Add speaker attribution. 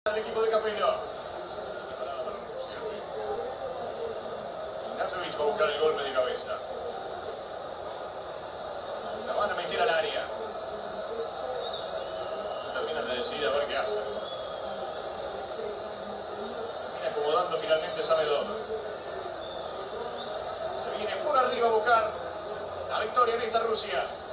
Speaker 1: El equipo de Capello. Nazovic va a buscar el golpe de cabeza. La van a meter al área. Se terminan de decidir a ver qué hacen. Termina acomodando finalmente Samedov. Se viene por arriba a buscar la victoria en esta Rusia.